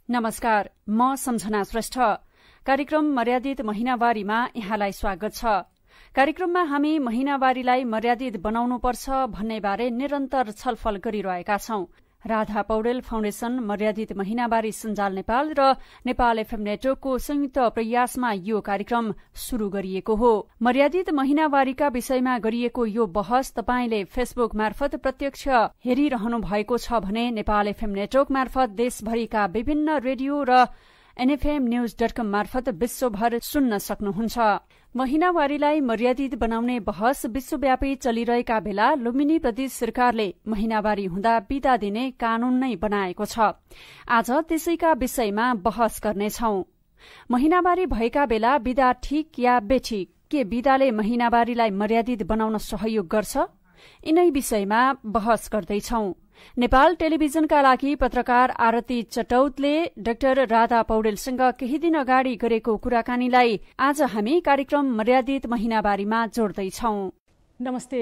नमस्कार, म सम्झना श्रेष्ठ। कार्यक्रम मर्यादित महिनावारीमा यहाँलाई स्वागत छ। कार्यक्रममा हामी महिनावारीलाई मर्यादित बनाउनुपर्छ भन्नेबारे निरन्तर छलफल गरिरहेका छौं। राधा पौडेल फाउन्डेशन, मर्यादित महिनावारी सञ्जाल नेपाल र नेपाल एफएम नेटवर्कको संयुक्त प्रयासमा यो कार्यक्रम शुरू गरिएको हो। मर्यादित महिनावारीका विषयमा गरिएको यो बहस तपाईंले फेसबुक मार्फत प्रत्यक्ष हेरिरहनु भएको छ भने नेपाल एफएम नेटवर्क मार्फत देशभरिका विभिन्न रेडियो र nfmnews.com मार्फत विश्वभर सुन्न सक्नुहुन्छ। महिनावारीलाई मर्यादित बनाउने बहस विश्वव्यापी चलिरहेका बेला लुम्बिनी प्रदेश सरकारले महिनावारी हुँदा बिदा दिने कानून नै बनाएको छ। आज त्यसैका विषयमा बहस गर्नेछौं। महिनावारी भएका बेला बिदा ठिक या बेठिक? के बिदाले महिनावारीलाई मर्यादित बनाउन सहयोग गर्छ? यिनै विषयमा बहस गर्दैछौं। नेपाल टेलिभिजनका लागि पत्रकार आरती चटौतले डाक्टर राधा पौडेलसँग केही दिन अगाडि गरेको कुराकानीलाई आज हामी कार्यक्रम मर्यादित महिनावारीमा जोड्दैछौं। नमस्ते।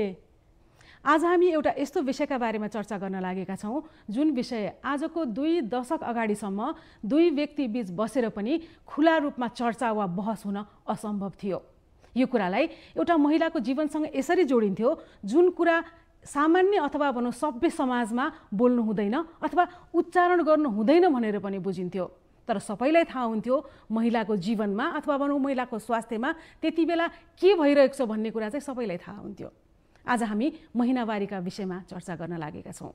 आज हामी एउटा यस्तो विषयका बारेमा चर्चा गर्न लागेका छौं जुन विषय आजको 2 दशक अगाडिसम्म दुई व्यक्ति बीच बसेर पनि खुला रूपमा चर्चा वा बहस हुन असम्भव थियो। यो कुरालाई एउटा महिलाको जीवनसँग यसरी जोडिन्थ्यो जुन कुरा सामान्य अथवा भनौं सभ्य समाजमा बोल्नु हुँदैन अथवा उच्चारण गर्नु हुँदैन भनेर पनि बुझिन्थ्यो। तर सबैलाई थाहा हुन्थ्यो महिलाको जीवनमा अथवा भनौं महिलाको स्वास्थ्यमा त्यति बेला के भइरहेको छ भन्ने कुरा चाहिँ सबैलाई थाहा हुन्थ्यो। आज हामी महिनावारीका विषयमा चर्चा गर्न लागेका छौं।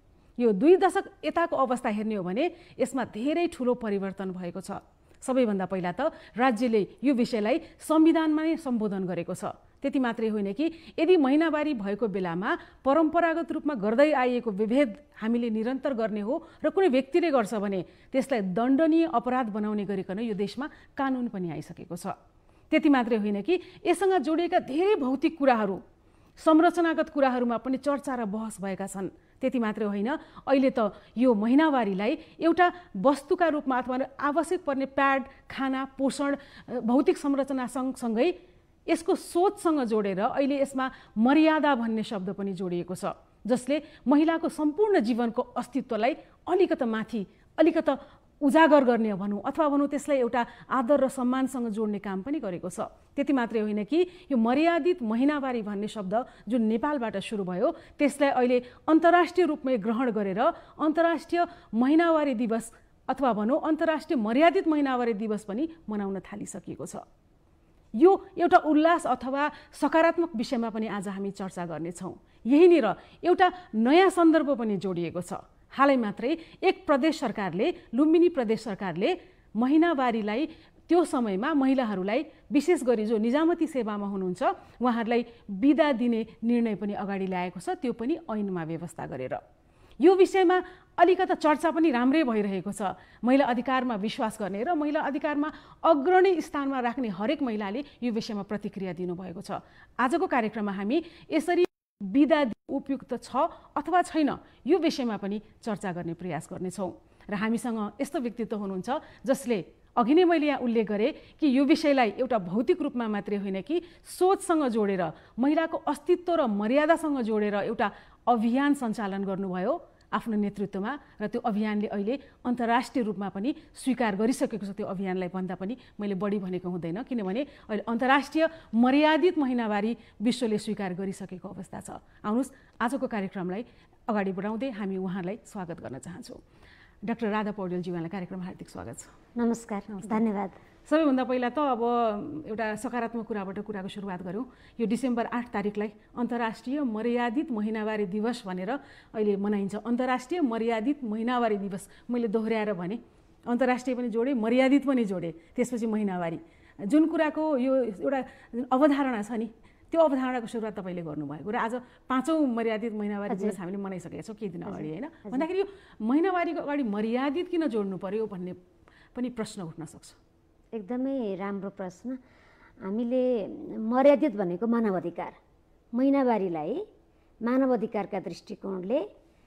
यो 2 दशक यताको अवस्था हेर्ने हो भने यसमा धेरै ठूलो परिवर्तन भएको छ। सबैभन्दा पहिला त राज्यले यो विषयलाई संविधानमा नै सम्बोधन गरेको छ। त्यति मात्रै होइन कि यदि महिनावारी भएको बेलामा परम्परागत रूपमा गर्दै आइएको विभेद हामीले निरन्तर गर्ने हो र कुनै व्यक्तिले गर्छ भने त्यसलाई दण्डनीय अपराध बनाउने गरिकन यो देशमा कानून पनि आइसकेको छ। त्यति मात्रै होइन कि यससँग जोडिएका धेरै भौतिक कुराहरू, संरचनागत कुराहरूमा पनि चर्चा र बहस भएका छन्। त्यति मात्रै होइन, अहिले त यो महिनावारीलाई एउटा वस्तुका रूपमा अथवा आवश्यक पर्ने प्याड, खाना, पोषण, भौतिक संरचना सँगसँगै यसको सोचसँग जोडेर अहिले यसमा मर्यादा भन्ने शब्द पनि जोडिएको छ, जसले महिलाको सम्पूर्ण जीवनको अस्तित्वलाई अलिकता माथि, अलिकता उजागर गर्ने भनौं अथवा भनौं त्यसलाई एउटा आदर र सम्मानसँग जोड्ने काम पनि गरेको छ। त्यति मात्रै होइन कि यो मर्यादित महिनावारी भन्ने शब्द जुन नेपालबाट सुरु भयो त्यसलाई अहिले अन्तर्राष्ट्रिय रूपमै ग्रहण गरेर अन्तर्राष्ट्रिय महिनावारी दिवस अथवा भनौं अन्तर्राष्ट्रिय मर्यादित महिनावारी दिवस पनि मनाउन थालिसकिएको छ। यो एउटा उल्लास अथवा सकारात्मक विषयमा पनि आज हामी चर्चा गर्नेछौं। यहीँनिर एउटा नयाँ सन्दर्भ पनि जोडिएको छ। हालै मात्रै एक प्रदेश सरकारले, लुम्बिनी प्रदेश सरकारले महिनावारीलाई त्यो समयमा महिलाहरूलाई विशेष गरी जो निजामती सेवामा हुनुहुन्छ उहाँहरूलाई बिदा दिने निर्णय पनि अगाडि ल्याएको छ, त्यो पनि ऐनमा व्यवस्था गरेर। यो विषयमा अलिकता चर्चा पनि राम्रै भइरहेको छ। महिला अधिकारमा विश्वास गर्ने र महिला अधिकारमा अग्रणी स्थानमा राख्ने हरेक महिलाले यो विषयमा प्रतिक्रिया दिनुभएको छ। आजको कार्यक्रममा हामी यसरी बिदा उपयुक्त छ अथवा छैन यो विषयमा पनि चर्चा गर्ने प्रयास गर्नेछौँ। र हामीसँग यस्तो व्यक्तित्व हुनुहुन्छ जसले अघि नै मैले यहाँ उल्लेख गरेँ कि यो विषयलाई एउटा भौतिक रूपमा मात्रै होइन कि सोचसँग जोडेर, महिलाको अस्तित्व र मर्यादासँग जोडेर एउटा अभियान सञ्चालन गर्नुभयो आफ्नो नेतृत्वमा, र त्यो अभियानले अहिले अन्तर्राष्ट्रिय रूपमा पनि स्वीकार गरिसकेको छ। त्यो अभियानलाई भन्दा पनि मैले बढी भनेको हुँदैन, किनभने अहिले अन्तर्राष्ट्रिय मर्यादित महिनावारी विश्वले स्वीकार गरिसकेको अवस्था छ। आउनुहोस् आजको कार्यक्रमलाई अगाडि बढाउँदै हामी उहाँलाई स्वागत गर्न चाहन्छौँ। डाक्टर राधा पौडेलजी, उहाँलाई कार्यक्रममा हार्दिक स्वागत छ। नमस्कार, धन्यवाद। सबैभन्दा पहिला त अब एउटा सकारात्मक कुराबाट कुराको सुरुवात गरौँ। यो डिसेम्बर 8 तारिकलाई अन्तर्राष्ट्रिय मर्यादित महिनावारी दिवस भनेर अहिले मनाइन्छ। अन्तर्राष्ट्रिय मर्यादित महिनावारी दिवस, मैले दोहोऱ्याएर भने, अन्तर्राष्ट्रिय पनि जोडे, मर्यादित पनि जोडे, त्यसपछि महिनावारी। जुन कुराको यो एउटा अवधारणा छ नि, त्यो अवधारणाको सुरुवात तपाईँले गर्नुभएको र आज 5औं मर्यादित महिनावारी दिवस हामीले मनाइसकेका छौँ केही दिन अगाडि, होइन? भन्दाखेरि यो महिनावारीको अगाडि मर्यादित किन जोड्नु पर्यो भन्ने पनि प्रश्न उठ्न सक्छ। एकदमै राम्रो प्रश्न। हामीले मर्यादित भनेको मानव अधिकार, महिनावारीलाई मानव अधिकारका दृष्टिकोणले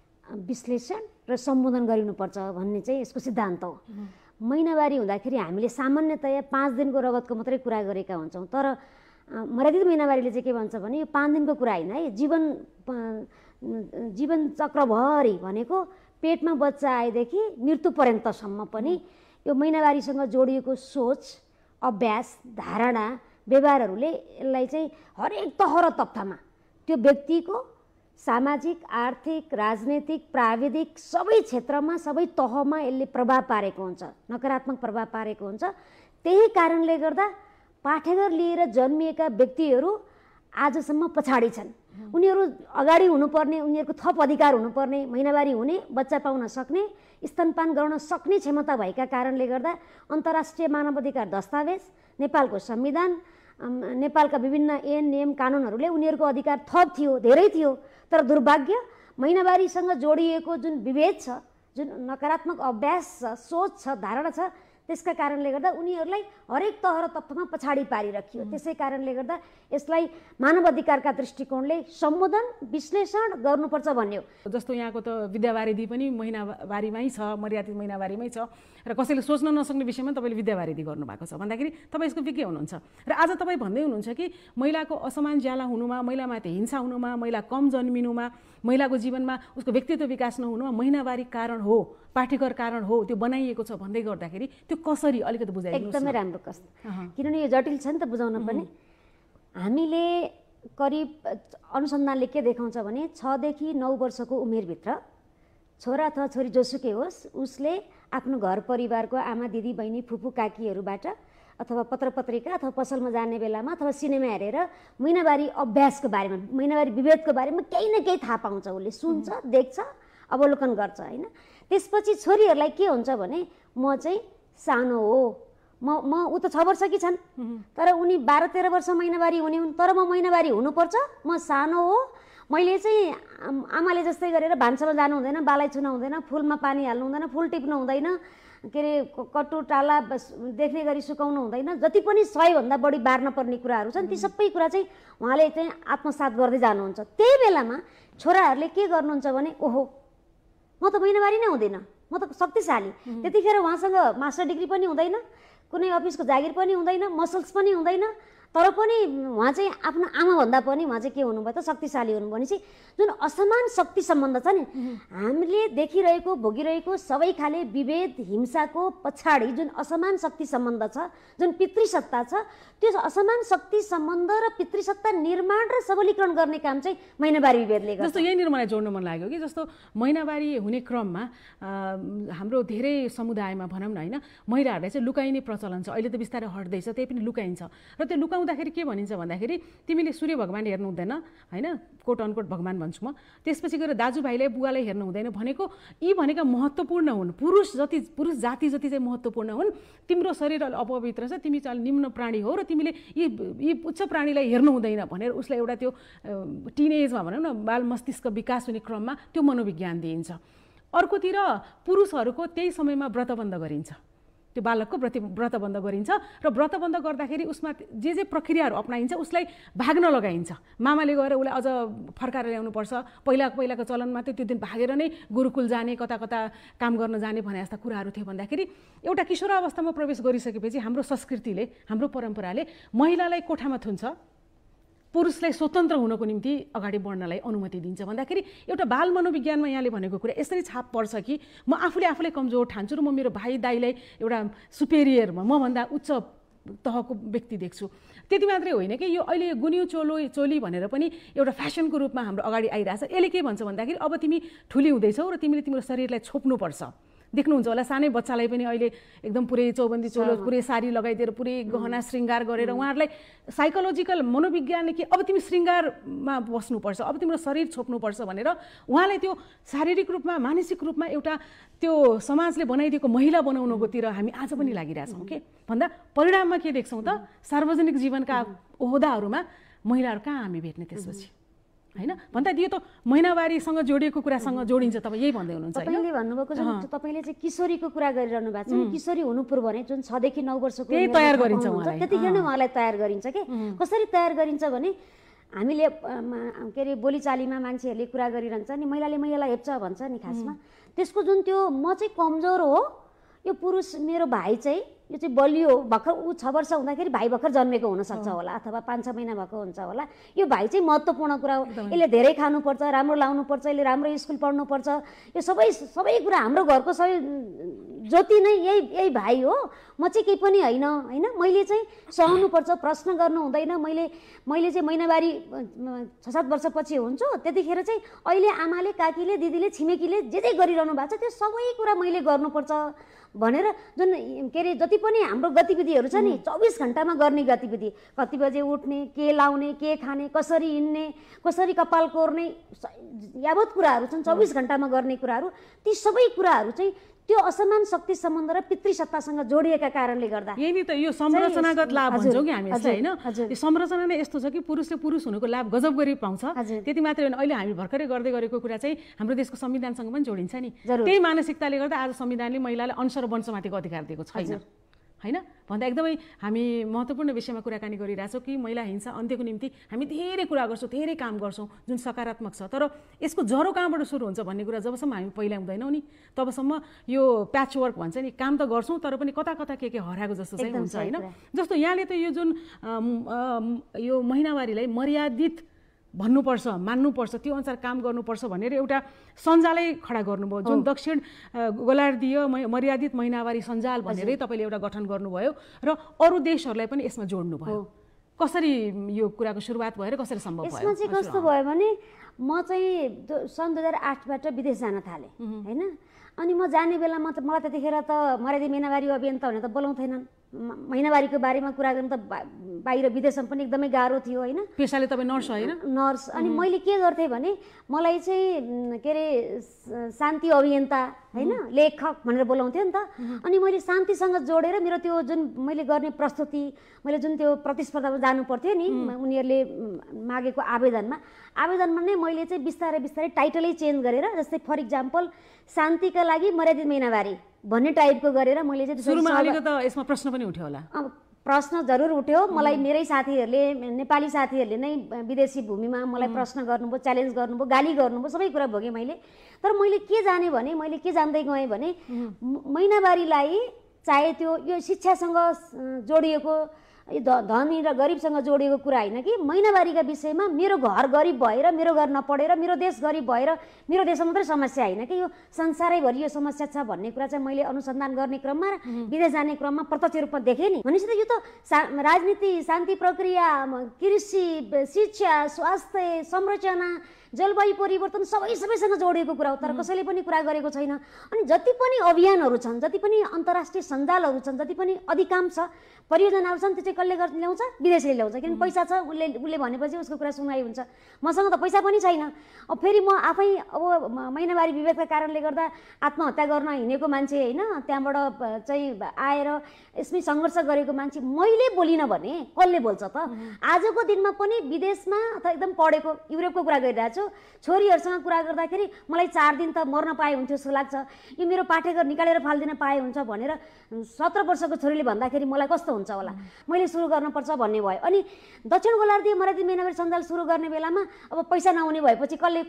विश्लेषण र सम्बोधन गरिनुपर्छ भन्ने चाहिँ यसको सिद्धान्त हो। महिनावारी हुँदाखेरि हामीले सामान्यतया 5 दिनको रगतको मात्रै कुरा गरेका हुन्छौँ, तर मर्यादित महिनावारीले चाहिँ के भन्छ भने यो 5 दिनको कुरा होइन है, जीवन चक्रभरि भनेको पेटमा बच्चा आएदेखि मृत्यु पर्यन्तसम्म पनि यो महिनावारीसँग जोडिएको सोच, अभ्यास, धारणा, व्यवहारहरूले यसलाई चाहिँ हरेक तह र तप्थामा त्यो व्यक्तिको सामाजिक, आर्थिक, राजनैतिक, प्राविधिक सबै क्षेत्रमा, सबै तहमा यसले प्रभाव पारेको हुन्छ, नकारात्मक प्रभाव पारेको हुन्छ। त्यही कारणले गर्दा पाठेघर लिएर जन्मिएका व्यक्तिहरू आजसम्म पछाडि छन्। उनीहरू अगाडि हुनुपर्ने, उनीहरूको थप अधिकार हुनुपर्ने, महिनावारी हुने, बच्चा पाउन सक्ने, स्तनपान गर्न सक्ने क्षमता भएका कारणले गर्दा अन्तर्राष्ट्रिय मानवाधिकार दस्तावेज, नेपालको संविधान, नेपालका विभिन्न ऐन नियम कानुनहरूले उनीहरूको अधिकार थप थियो, धेरै थियो। तर दुर्भाग्य महिनावारीसँग जोडिएको जुन विभेद छ, जुन नकारात्मक अभ्यास छ, सोच छ, धारणा छ, त्यसका कारणले गर्दा उनीहरूलाई हरेक तह र तत्त्वमा पछाडि पारिराखियो। त्यसै कारणले गर्दा यसलाई मानव अधिकारका दृष्टिकोणले सम्बोधन, विश्लेषण गर्नुपर्छ भन्यो। जस्तो यहाँको त विद्यावारिधि पनि महिनावारीमै छ, मर्यादित महिनावारीमै छ र कसैले सोच्न नसक्ने विषयमा तपाईँले विद्यावारिधि गर्नुभएको छ भन्दाखेरि तपाईँ यसको विज्ञ हुनुहुन्छ र आज तपाईँ भन्दै हुनुहुन्छ कि महिलाको असमान ज्याला हुनुमा, महिलामाथि हिंसा हुनुमा, महिला कम जन्मिनुमा, महिलाको जीवनमा उसको व्यक्तित्व विकास नहुनुमा महिनावारी कारण हो, पाठेघर कारण हो, त्यो बनाइएको छ भन्दै गर्दाखेरि त्यो कसरी अलिकति बुझाइदिनुहोस्। एकदमै राम्रो प्रश्न, किनभने यो जटिल छ नि त बुझाउन पनि। हामीले करिब अनुसन्धानले के देखाउँछ भने 6 देखि 9 वर्षको उमेरभित्र छोरा अथवा छोरी जोसुकै होस्, उसले आफ्नो घर परिवारको आमा, दिदी, बहिनी, फुपू, काकीहरूबाट अथवा पत्रपत्रिका अथवा पसलमा जाने बेलामा अथवा सिनेमा हेरेर महिनावारी अभ्यासको बारेमा, महिनावारी विभेदको बारेमा केही न केही थाहा पाउँछ, उसले सुन्छ, देख्छ, अवलोकन गर्छ होइन। त्यसपछि छोरीहरूलाई के हुन्छ भने म चाहिँ सानो हो, म ऊ त 6 वर्षकी छन् तर उनी 12-13 वर्ष महिनावारी हुने हुन्, तर म महिनावारी हुनुपर्छ, म सानो हो, मैले चाहिँ आमाले जस्तै गरेर भान्सामा जानु हुँदैन, बालाई छुन हुँदैन, फुलमा पानी हाल्नु हुँदैन, फुल टिप्नु हुँदैन, के अरे कट्टु टाला देख्ने गरी सुकाउनु हुँदैन, जति पनि 100 भन्दा बढी बार्न पर्ने कुराहरू छन् ती सबै कुरा चाहिँ उहाँले चाहिँ आत्मसात गर्दै जानुहुन्छ। त्यही बेलामा छोराहरूले के गर्नुहुन्छ भने ओहो म त महिनावारी नै हुँदैन, म त शक्तिशाली, त्यतिखेर उहाँसँग मास्टर डिग्री पनि हुँदैन, कुनै अफिसको जागिर पनि हुँदैन, मसल्स पनि हुँदैन, तर पनि उहाँ चाहिँ आफ्नो आमाभन्दा पनि उहाँ चाहिँ के हुनुभयो त शक्तिशाली हुनु। भनेपछि जुन असमान शक्ति सम्बन्ध छ नि, हामीले देखिरहेको भोगिरहेको सबै खाले विभेद हिंसाको पछाडि जुन असमान शक्ति सम्बन्ध छ, जुन पितृसत्ता छ, त्यो असमान शक्ति सम्बन्ध र पितृसत्ता निर्माण र सबलीकरण गर्ने काम चाहिँ महिनावारी विभेदले गर्छ। जस्तो यहीँनिर मलाई जोड्नु मन लाग्यो कि जस्तो महिनावारी हुने क्रममा हाम्रो धेरै समुदायमा भनौँ न होइन, महिलाहरूलाई चाहिँ लुकाइने प्रचलन छ, अहिले त बिस्तारै हट्दैछ, त्यही पनि लुकाइन्छ र त्यो लुकाउँदाखेरि के भनिन्छ भन्दाखेरि तिमीले सूर्य भगवान हेर्नु हुँदैन होइन, कोट अनकोट भगवान भन्छु म, त्यसपछि गएर दाजुभाइलाई बुवालाई हेर्नु हुँदैन भनेको यी भनेका महत्त्वपूर्ण हुन्, पुरुष जाति जति चाहिँ महत्त्वपूर्ण हुन्, तिम्रो शरीर अपवित्र छ, तिमी चाहिँ निम्न प्राणी हो र तिमीले यी उच्च प्राणीलाई हेर्नु हुँदैन भनेर उसलाई एउटा त्यो टिनेजमा भनौँ न बाल मस्तिष्क विकास हुने क्रममा त्यो मनोविज्ञान दिइन्छ। अर्कोतिर पुरुषहरूको त्यही समयमा व्रतबन्ध गरिन्छ, त्यो बालकको व्रतबन्ध गरिन्छ र व्रतबन्ध गर्दाखेरि उसमा जे प्रक्रियाहरू अपनाइन्छ उसलाई भाग्न लगाइन्छ, मामाले गएर उसलाई अझ फर्काएर ल्याउनुपर्छ, पहिलाको चलनमा त्यो दिन भागेर नै गुरुकुल जाने, कता कता काम गर्न जाने भने जस्ता कुराहरू थियो। भन्दाखेरि एउटा किशोरावस्थामा प्रवेश गरिसकेपछि हाम्रो संस्कृतिले, हाम्रो परम्पराले महिलालाई कोठामा थुन्छ, पुरुषलाई स्वतन्त्र हुनको निम्ति अगाडि बढ्नलाई अनुमति दिन्छ। भन्दाखेरि एउटा बाल मनोविज्ञानमा यहाँले भनेको कुरा यसरी छाप पर्छ कि म आफूलाई कमजोर ठान्छु र म मेरो भाइ दाइलाई एउटा सुपेरियर, मभन्दा उच्च तहको व्यक्ति देख्छु। त्यति मात्रै होइन कि यो अहिले गुन्यु चोली भनेर पनि एउटा फेसनको रूपमा हाम्रो अगाडि आइरहेछ। यसले के भन्छ भन्दाखेरि अब तिमी ठुली हुँदैछौ र तिमीले तिम्रो शरीरलाई छोप्नुपर्छ। देख्नुहुन्छ होला सानै बच्चालाई पनि अहिले एकदम पुरै चौबन्दी चोलो, पुरै साडी लगाइदिएर पुरै गहना श्रृङ्गार गरेर उहाँहरूलाई साइकोलोजिकल मनोविज्ञानले कि अब तिमी श्रृङ्गारमा बस्नुपर्छ, अब तिम्रो शरीर छोप्नुपर्छ भनेर उहाँलाई त्यो शारीरिक रूपमा मानसिक रूपमा एउटा त्यो समाजले बनाइदिएको महिला बनाउनुकोतिर हामी आज पनि लागिरहेछौँ के भन्दा परिणाममा के देख्छौँ त सार्वजनिक जीवनका ओहदाहरूमा महिलाहरू कहाँ हामी भेट्ने त्यसपछि होइन भन्दा यो त महिनावारीसँग जोडिएको कुरासँग जोडिन्छ। तपाईँ यही भन्दै हुनुहुन्छ। तपाईँले भन्नुभएको छ, तपाईँले चाहिँ किशोरीको कुरा गरिरहनु भएको छ, किशोरी हुनु पूर्व भने जुन 6 देखि 9 वर्षको तयार गरिन्छ उहाँलाई, त्यतिखेर नै उहाँलाई तयार गरिन्छ के। कसरी तयार गरिन्छ भने हामीले के अरे बोलीचालीमा मान्छेहरूले कुरा गरिरहन्छ नि, महिलालाई हेप्छ भन्छ नि खासमा, त्यसको जुन त्यो म चाहिँ कमजोर हो, यो पुरुष मेरो भाइ चाहिँ यो चाहिँ बलियो भर्खर ऊ 6 वर्ष हुँदाखेरि भाइ भर्खर जन्मेको हुनसक्छ होला अथवा 5-6 महिना भएको हुन्छ होला। यो भाइ चाहिँ महत्त्वपूर्ण कुरा हो। यसले धेरै खानुपर्छ, राम्रो लाउनुपर्छ, यसले राम्रो स्कुल पढ्नुपर्छ, यो सबै कुरा हाम्रो घरको सबै ज्योति नै यही भाइ हो। म चाहिँ केही पनि होइन होइन, मैले चाहिँ सहनुपर्छ, प्रश्न गर्नु हुँदैन। मैले चाहिँ महिनावारी 6-7 वर्षपछि हुन्छु, त्यतिखेर चाहिँ अहिले आमाले, काकीले, दिदीले, छिमेकीले जे गरिरहनु भएको छ त्यो सबै कुरा मैले गर्नुपर्छ भनेर जुन के अरे जति पनि हाम्रो गतिविधिहरू छ नि 24 घण्टामा गर्ने गतिविधि, कति बजे उठ्ने, के लाउने, के खाने, कसरी हिँड्ने, कसरी कपाल कोर्ने, यावत कुराहरू छन् 24 घण्टामा गर्ने कुराहरू। ती सबै कुराहरू चाहिँ त्यो असमान शक्ति सम्बन्ध र पितृसत्तासँग जोडिएका कारणले गर्दा यही नि त यो संरचनागत लाभ भन्छौँ कि हामी यसलाई होइन। यो संरचना नै यस्तो छ कि पुरुषले पुरुष हुनुको लाभ गजब गरी पाउँछ। त्यति मात्रै होइन, अहिले हामी भर्खरै गर्दै गरेको कुरा चाहिँ हाम्रो देशको संविधानसँग पनि जोडिन्छ नि। त्यही मानसिकताले गर्दा आज संविधानले महिलालाई अंश र वंशमाथिको अधिकार दिएको छैन होइन भन्दा एकदमै हामी महत्त्वपूर्ण विषयमा कुराकानी गरिरहेछौँ कि महिला हिंसा अन्त्यको निम्ति हामी धेरै कुरा गर्छौँ, धेरै काम गर्छौँ जुन सकारात्मक छ। तर यसको जरो कहाँबाट सुरु हुन्छ भन्ने कुरा जबसम्म हामी पहिल्याउँदैनौँ नि तबसम्म यो प्याचवर्क भन्छ नि, काम त गर्छौँ तर पनि कता कता के हराएको जस्तो चाहिँ हुन्छ होइन। जस्तो यहाँले त यो जुन यो महिनावारीलाई मर्यादित भन्नुपर्छ, मान्नुपर्छ, त्यो अनुसार काम गर्नुपर्छ भनेर एउटा सञ्जालै खडा गर्नुभयो जुन दक्षिण गोलार्धीय मर्यादित महिनावारी सञ्जाल भनेरै तपाईँले एउटा गठन गर्नुभयो र अरू देशहरूलाई पनि यसमा जोड्नुभयो। कसरी यो कुराको सुरुवात भयो र कसरी सम्भव भयो? यसमा चाहिँ कस्तो भयो भने म चाहिँ सन् 2008बाट विदेश जान थालेँ होइन। अनि म जाने बेलामा मलाई त्यतिखेर त मर्यादित महिनावारी अभियन्ता भने त बोलाउँथेनन्। महिनावारीको बारेमा कुरा गर्नु त बाहिर विदेशमा पनि एकदमै गाह्रो थियो होइन। पेसाले तपाईँ नर्स होइन? नर्स। अनि मैले के गर्थेँ भने मलाई चाहिँ के अरे शान्ति अभियन्ता होइन, लेखक भनेर बोलाउँथ्यो नि त। अनि मैले शान्तिसँग जोडेर मेरो त्यो जुन मैले गर्ने प्रस्तुति, मैले जुन त्यो प्रतिस्पर्धामा जानु पर्थ्यो नि उनीहरूले मागेको आवेदनमा नै मैले चाहिँ बिस्तारै बिस्तारै टाइटलै चेन्ज गरेर, जस्तै फर इक्जाम्पल शान्तिका लागि मर्यादित महिनावारी भन्ने टाइपको गरेर मैले चाहिँ सुरुमा अलिकति त यसमा प्रश्न पनि उठ्यो होला? प्रश्न जरुर उठ्यो। मलाई मेरै साथीहरूले, नेपाली साथीहरूले नै विदेशी भूमिमा मलाई प्रश्न गर्नुभयो, च्यालेन्ज गर्नुभयो, गाली गर्नुभयो, सबै कुरा भोगेँ मैले। तर मैले के जाने भने, मैले के जान्दै गएँ भने महिनावारीलाई चाहे त्यो यो शिक्षासँग जोडिएको, धनी र गरिबसँग जोडिएको कुरा होइन कि महिनावारीका विषयमा मेरो घर गरिब भएर, मेरो घर नपढेर, मेरो देश गरिब भएर, मेरो देशमा मात्रै समस्या होइन कि यो संसारैभरि यो समस्या छ भन्ने कुरा चाहिँ मैले अनुसन्धान गर्ने क्रममा र विदेश जाने क्रममा प्रत्यक्ष रूपमा देखेँ नि। भनेपछि त यो त राजनीति, शान्ति प्रक्रिया, कृषि, शिक्षा, स्वास्थ्य, संरचना, जलवायु परिवर्तन सबैसँग जोडिएको कुरा हो। तर कसैले पनि कुरा गरेको छैन। अनि जति पनि अभियानहरू छन्, जति पनि अन्तर्राष्ट्रिय सञ्जालहरू छन्, जति पनि अधिकांश परियोजनाहरू छन् त्यो चाहिँ कसले ल्याउँछ? विदेशले ल्याउँछ। किनभने पैसा छ, उसले भनेपछि उसको कुरा सुनाइ हुन्छ। मसँग त पैसा पनि छैन। अब फेरि म आफै अब महिनावारी विभेदका कारणले गर्दा आत्महत्या गर्न हिँडेको मान्छे होइन, त्यहाँबाट चाहिँ आएर यसमै सङ्घर्ष गरेको मान्छे मैले बोलिनँ भने कसले बोल्छ त? आजको दिनमा पनि विदेशमा अथवा एकदम पढेको युरोपको कुरा गरिरहेको छु, छोरीहरूसँग कुरा गर्दाखेरि मलाई 4 दिन त मर्न पाए हुन्थ्यो जस्तो लाग्छ, यो मेरो पाठेघर निकालेर फाल्दिन पाए हुन्छ भनेर 17 वर्षको छोरीले भन्दाखेरि मलाई कस्तो हुन्छ होला, मैले सुरु गर्नुपर्छ भन्ने भयो। अनि दक्षिण गोलार्धीय मर्यादित महिनावारी सञ्जाल सुरु गर्ने बेलामा अब पैसा नहुने भएपछि कसले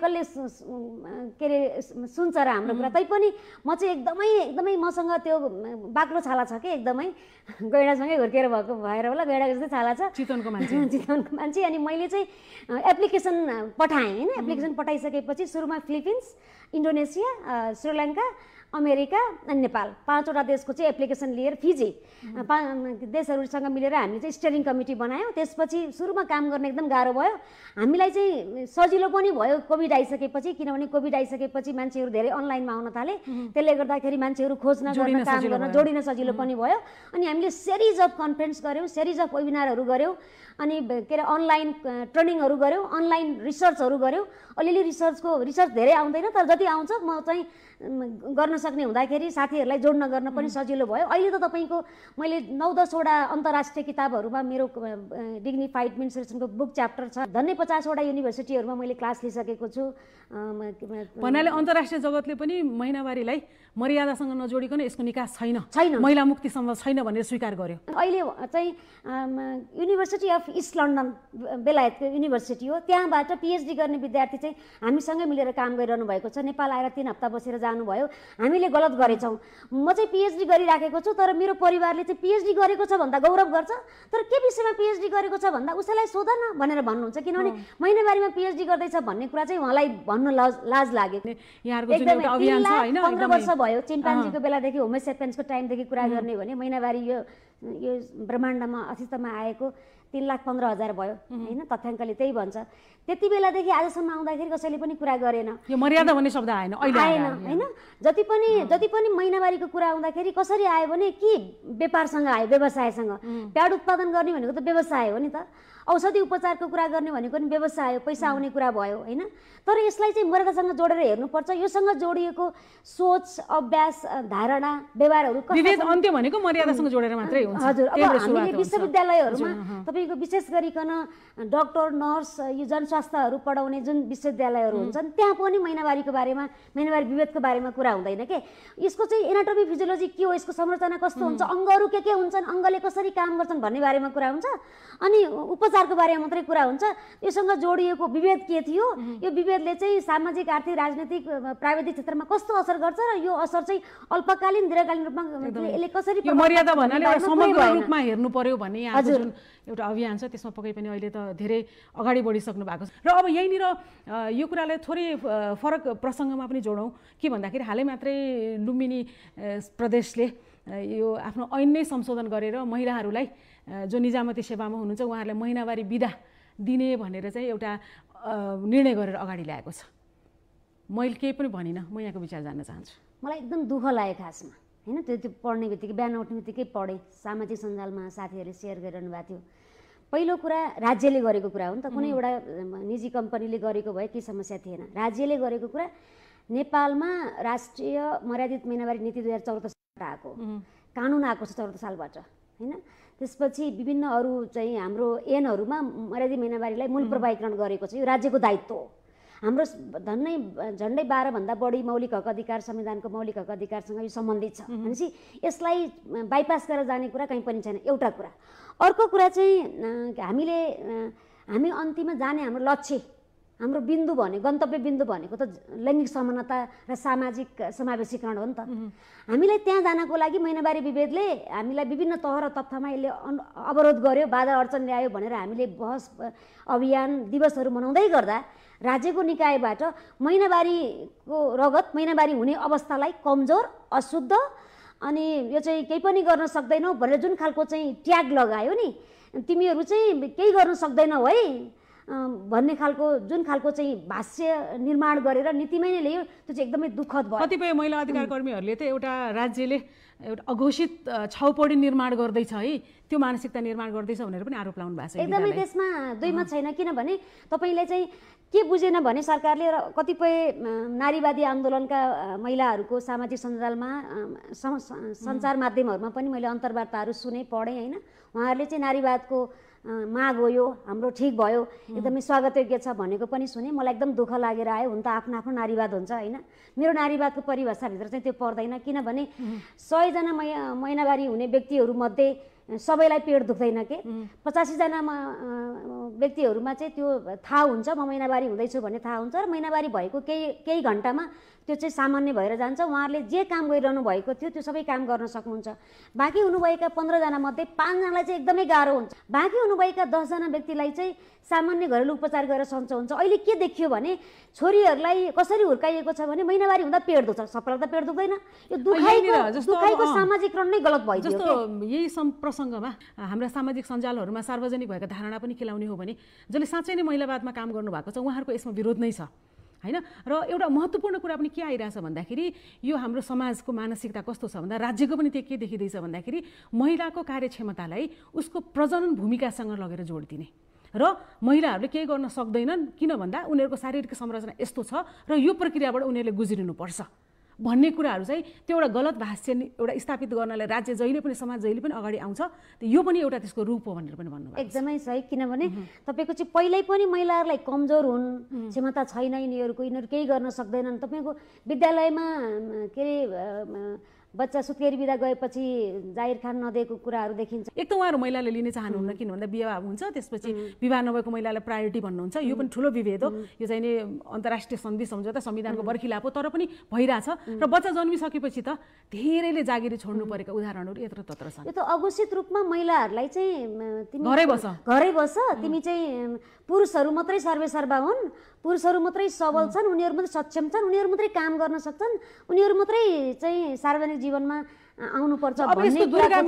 के अरे सुन्छ र हाम्रो कुरा। तैपनि म चाहिँ एकदमै मसँग त्यो बाक्लो छाला छ कि एकदमै गैडासँगै हुर्केर भएको भएर होला, गैडा जस्तै छाला छ, चितवनको मान्छे। अनि मैले चाहिँ एप्लिकेसन पठाएँ होइन। एप्लिकेसन पठाइसकेपछि सुरुमा फिलिपिन्स, इन्डोनेसिया, श्रीलङ्का, अमेरिका अनि नेपाल 5वटा देशको चाहिँ एप्लिकेसन लिएर फिजी देशहरूसँग मिलेर हामीले चाहिँ स्टेयरिङ कमिटी बनायौँ। त्यसपछि सुरुमा काम गर्ने एकदम गाह्रो भयो। हामीलाई चाहिँ सजिलो पनि भयो कोभिड आइसकेपछि, किनभने कोभिड आइसकेपछि मान्छेहरू धेरै अनलाइनमा आउन थाले। त्यसले गर्दाखेरि मान्छेहरू खोज्न गर्न, काम गर्न, जोडिन सजिलो पनि भयो। अनि हामीले सिरिज अफ कन्फरेन्स गऱ्यौँ, सिरिज अफ वेबिनारहरू गऱ्यौँ, अनि के अरे अनलाइन ट्रेनिङहरू गऱ्यौँ, अनलाइन रिसर्चहरू गऱ्यौँ। अलिअलि रिसर्च धेरै आउँदैन, तर जति आउँछ म चाहिँ गर्न सक्ने हुँदाखेरि साथीहरूलाई जोड्न गर्न पनि सजिलो भयो। अहिले त तपाईँको मैले 9-10वटा अन्तर्राष्ट्रिय किताबहरूमा मेरो डिग्निफाइड मेन्सुरेसनको बुक च्याप्टर छ। झन्डै 50वटा युनिभर्सिटीहरूमा मैले क्लास लिइसकेको छु। भन्नाले अन्तर्राष्ट्रिय जगतले पनि महिनावारीलाई मर्यादासँग नजोडिकन यसको निकास छैन, महिला मुक्ति सम्भव छैन भनेर स्वीकार गर्यो। अहिले चाहिँ युनिभर्सिटी अफ इस्ट लन्डन, बेलायतको युनिभर्सिटी हो, त्यहाँबाट पिएचडी गर्ने विद्यार्थी चाहिँ हामीसँगै मिलेर काम गरिरहनु भएको छ। नेपाल आएर 3 हप्ता बसेर जानुभयो। हामीले गलत गरेछौँ। म चाहिँ पिएचडी गरिराखेको छु, तर मेरो परिवारले चाहिँ पिएचडी गरेको छ भन्दा गौरव गर्छ, तर के विषयमा पिएचडी गरेको छ भन्दा उसैलाई सोध न भनेर भन्नुहुन्छ। किनभने महिनावारीमा पिएचडी गर्दैछ भन्ने कुरा चाहिँ उहाँलाई भन्न लाज लाग्यो। यहाँहरुको जुन एउटा अभियान छ हैन, 15 वर्ष भयो चिम्पान्जीको बेलादेखि होमो सेपियन्सको टाइमदेखि कुरा गर्ने भने महिनावारी यो ब्रह्माण्डमा अस्तित्वमा आएको 3,15,000 भयो हैन, तथ्याङ्कले त्यही भन्छ। त्यति बेलादेखि आजसम्म आउँदाखेरि कसैले पनि कुरा गरेन। यो मर्यादा भन्ने शब्द आएन हैन। जति पनि महिनावारीको कुरा आउँदाखेरि कसरी आयो भने कि व्यापारसँग आयो, व्यवसायसँग। प्याड उत्पादन गर्ने भनेको त व्यवसाय हो नि त। औषधि उपचारको कुरा गर्ने भनेको पनि व्यवसाय हो, पैसा आउने कुरा भयो हैन। तर यसलाई चाहिँ मर्यादासँग जोडेर हेर्नुपर्छ। योसँग जोडिएको सोच, अभ्यास, धारणा, व्यवहारहरू विभेद अन्त्य भनेको मर्यादासँग जोडेर मात्रै हुन्छ। हजुर, अब हामीले विश्वविद्यालयहरूमा तपाईको विशेष गरिकन डाक्टर, नर्स, यो जनस्वास्थ्यहरू पढाउने जुन विश्वविद्यालयहरू हुन्छन् त्यहाँ पनि महिनावारीको बारेमा, महिनावारी विभेदको बारेमा कुरा हुँदैन के। यसको चाहिँ एनाटोमी फिजियोलोजी के हो, यसको संरचना कस्तो हुन्छ, अङ्गहरू के हुन्छन्, अङ्गले कसरी काम गर्छन् भन्ने बारेमा कुरा हुन्छ। अनि उपचारको बारेमा मात्रै कुरा हुन्छ। योसँग जोडिएको विभेद के थियो, यो विभेदले चाहिँ सामाजिक, आर्थिक, राजनीतिक, प्राविधिक क्षेत्रमा कस्तो असर गर्छ र यो असर चाहिँ अल्पकालीन, दीर्घकालीन रूपमा यसले कसरी यो मर्यादा भन्नाले समग्र रूपमा हेर्नु पर्यो भन्ने यहाँको जुन एउटा अभियान छ त्यसमा पक्कै पनि अहिले त धेरै अगाडि बढिसक्नु भएको छ। र अब यहीँनिर यो कुरालाई थोरै फरक प्रसङ्गमा पनि जोडौँ के भन्दाखेरि हालै मात्रै लुम्बिनी प्रदेशले यो आफ्नो ऐन नै संशोधन गरेर महिलाहरूलाई जो निजामती सेवामा हुनुहुन्छ उहाँहरूलाई महिनावारी बिदा दिने भनेर चाहिँ एउटा निर्णय गरेर अगाडि ल्याएको छ। मैले केही पनि भनिनँ, म यहाँको विचार जान्न चाहन्छु। मलाई एकदम दुःख लाग्यो खासमा हैन। त्यो पढ्ने बित्तिकै, बिहान उठ्ने बित्तिकै पढेँ, सामाजिक सञ्जालमा साथीहरूले सेयर गरिरहनु भएको थियो। पहिलो कुरा राज्यले गरेको कुरा हो नि त, कुनै एउटा निजी कम्पनीले गरेको भए केही समस्या थिएन। राज्यले गरेको कुरा नेपालमा राष्ट्रिय मर्यादित महिनावारी नीति 2014 आएको, कानुन आएको छ 14 सालबाट हैन। त्यसपछि विभिन्न अरू चाहिँ हाम्रो ऐनहरूमा मर्यादित महिनावारीलाई मूल प्रभावीकरण गरेको छ। यो राज्यको दायित्व हो। हाम्रो झन्डै 12 भन्दा बढी मौलिक हक अधिकार संविधानको मौलिक हक अधिकारसँग यो सम्बन्धित छ भनेपछि यसलाई बाइपास गरेर जाने कुरा कहीँ पनि छैन। एउटा कुरा। अर्को कुरा चाहिँ हामी अन्तिममा जाने हाम्रो लक्ष्य, हाम्रो बिन्दु गन्तव्य बिन्दु भनेको त लैङ्गिक समानता र सामाजिक समावेशीकरण हो नि त। हामीलाई त्यहाँ जानको लागि महिनावारी विभेदले हामीलाई विभिन्न तह र तथ्यमा यसले अवरोध गर्यो, बाधा अडचन ल्यायो भनेर हामीले बहस, अभियान, दिवसहरू मनाउँदै गर्दा राज्यको निकायबाट महिनावारीको रगत, महिनावारी हुने अवस्थालाई कमजोर, अशुद्ध अनि यो चाहिँ केही पनि गर्न सक्दैनौ भनेर जुन खालको चाहिँ ट्याग लगायो नि, तिमीहरू चाहिँ केही गर्न सक्दैनौ है भन्ने खालको जुन खालको चाहिँ भाष्य निर्माण गरेर नीतिमै नै ल्यायो, त्यो चाहिँ एकदमै दुःखद भयो। कतिपय महिला अधिकार कर्मीहरूले त एउटा राज्यले एउटा अघोषित छाउपडी निर्माण गर्दैछ है, त्यो मानसिकता निर्माण गर्दैछ भनेर पनि आरोप लाउनु भएको छ। एकदमै त्यसमा दुई मत छैन। किनभने तपाईँले चाहिँ के बुझेन भने सरकारले कतिपय नारीवादी आन्दोलनका महिलाहरूको सामाजिक सञ्जालमा, सञ्चार माध्यमहरूमा पनि मैले अन्तर्वार्ताहरू सुने, पढेँ हैन। उहाँहरूले चाहिँ नारीवादको माग हो, यो हाम्रो ठिक भयो, एकदमै स्वागतयोग्य छ भनेको पनि सुने। मलाई एकदम दुःख लागेर आयो। हुन त आफ्नो आफ्नो नारीवाद हुन्छ हैन, मेरो नारीवादको परिभाषाभित्र चाहिँ त्यो पर्दैन। किनभने 100 जना महिनावारी हुने व्यक्तिहरू मध्ये सबैलाई पेट दुख्दैन के, 85 जना व्यक्तिहरूमा चाहिँ त्यो थाहा हुन्छ म महिनावारी हुँदैछु भन्ने थाहा हुन्छ र महिनावारी भएको केही घण्टामा त्यो चाहिँ सामान्य भएर जान्छ। उहाँहरूले जे काम गरिरहनु भएको थियो त्यो सबै काम गर्न सक्नुहुन्छ। बाँकी हुनुभएका 15 जना मध्ये 5 जनालाई चाहिँ एकदमै गाह्रो हुन्छ। बाँकी हुनुभएका 10 जना व्यक्तिलाई चाहिँ सामान्य घरेलु उपचार गरेर सन्चो हुन्छ। अहिले के देखियो भने छोरीहरूलाई कसरी हुर्काइएको छ भने महिनावारी हुँदा पेट दुख्छ, सबैलाई त पेट दुख्दैन। यो दुखाइको सामाजिकरण नै गलत भयो। जस्तो यही प्रसङ्गमा हाम्रा सामाजिक सञ्जालहरूमा सार्वजनिक भएका धारणा पनि केलाउने हो भने जसले साँच्चै नै महिलावादमा काम गर्नुभएको छ उहाँहरूको यसमा विरोध नै छ हैन। र एउटा महत्त्वपूर्ण कुरा पनि के आइरहेछ भन्दाखेरि यो हाम्रो समाजको मानसिकता कस्तो छ भन्दा राज्यको पनि त्यो के देखिँदैछ भन्दाखेरि महिलाको कार्यक्षमतालाई उसको प्रजनन भूमिकासँग लगेर जोड दिने र महिलाहरूले केही गर्न सक्दैनन् किन भन्दा उनीहरूको शारीरिक संरचना यस्तो छ र यो प्रक्रियाबाट उनीहरूले गुज्रिनुपर्छ भन्ने कुराहरू चाहिँ त्यो एउटा गलत भाष्य एउटा स्थापित गर्नलाई राज्य जहिले पनि, समाज जहिले पनि अगाडि आउँछ। यो पनि एउटा त्यसको रूप हो भनेर पनि भन्नुभएको छ। एकदमै सही। किनभने तपाईँको चाहिँ पहिल्यै पनि महिलाहरूलाई कमजोर हुन्, क्षमता छैन यिनीहरूको, यिनीहरू केही गर्न सक्दैनन्। तपाईँको विद्यालयमा के अरे बच्चा सुत्केरी बिदा गएपछि जाहिर खान नदिएको कुराहरू देखिन्छ। एक त उहाँहरू महिलाले लिन चाहनुहुन्न, किन भन्दा विवाह हुन्छ त्यसपछि विवाह नभएको महिलालाई प्रायोरिटी भन्नुहुन्छ। यो पनि ठुलो विभेद हो। यो चाहिँ नि अन्तर्राष्ट्रिय सन्धि सम्झौता संविधानको बर्खिलाप हो, तर पनि भइरहेछ। र बच्चा जन्मिसकेपछि त धेरैले जागिरी छोड्नु परेका उदाहरणहरू यत्र तत्र छन्। यो त अघोषित रूपमा महिलाहरूलाई चाहिँ घरै बस तिमी चाहिँ पुरुषहरू मात्रै सर्वेसर्वा हुन्, पुरुषहरू मात्रै सबल छन्, उनीहरू मात्रै सक्षम छन्, उनीहरू मात्रै काम गर्न सक्छन्, उनीहरू मात्रै चाहिँ सार्वजनिक जीवनमा आउनुपर्छ भन्ने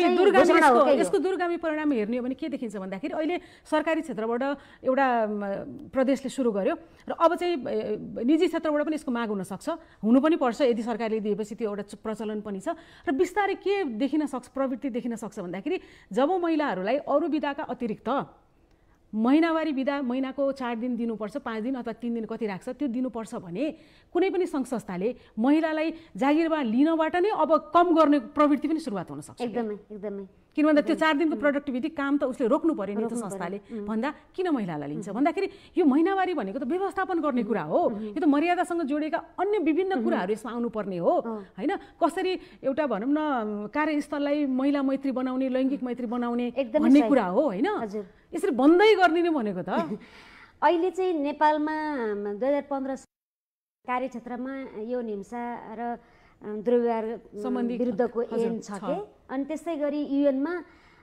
यसको दूरगामी परिणाम हेर्ने हो भने के देखिन्छ भन्दाखेरि अहिले सरकारी क्षेत्रबाट एउटा प्रदेशले सुरु गर्यो र अब चाहिँ निजी क्षेत्रबाट पनि यसको माग हुन सक्छ, हुनु पनि पर्छ यदि सरकारले दिएपछि त्यो एउटा प्रचलन पनि छ। र बिस्तारै के देखिन सक्छ, प्रवृत्ति देखिन सक्छ भन्दाखेरि जब महिलाहरूलाई अरू बिदाका अतिरिक्त महिनावारी बिदा महिनाको 4 दिन दिनुपर्छ, 5 दिन अथवा 3 दिन कति राख्छ त्यो दिनुपर्छ भने कुनै पनि सङ्घ संस्थाले महिलालाई जागिरमा लिनबाट नै अब कम गर्ने प्रवृत्ति पनि सुरुवात हुन सक्छ। एकदमै किन भन्दा त्यो 4 दिनको प्रोडक्टिभिटी काम त उसले रोक्नु पर्यो नि त संस्थाले भन्दा किन महिलालाई लिन्छ भन्दाखेरि यो महिनावारी भनेको त व्यवस्थापन गर्ने कुरा हो। यो त मर्यादासँग जोडिएका अन्य विभिन्न कुराहरू यसमा आउनुपर्ने हो हैन। कसरी एउटा भनौँ न कार्यस्थललाई महिला मैत्री बनाउने, लैङ्गिक मैत्री बनाउने भन्ने कुरा हो हैन। यसरी बन्दै गरिदिने भनेको त अहिले चाहिँ नेपालमा 2015 कार्यक्षेत्रमा यौन हिंसा र दुर्व्यवहार विरुद्धको ऐन छ के, अनि त्यस्तै गरी युएनमा